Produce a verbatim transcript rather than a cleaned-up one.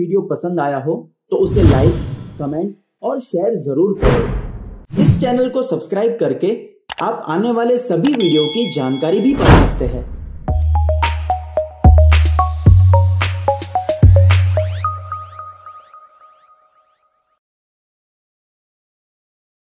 Video पसंद आया हो तो उसे लाइक, कमेंट और शेयर जरूर करें। इस चैनल को सब्सक्राइब करके आप आने वाले सभी वीडियो की जानकारी भी पा सकते हैं।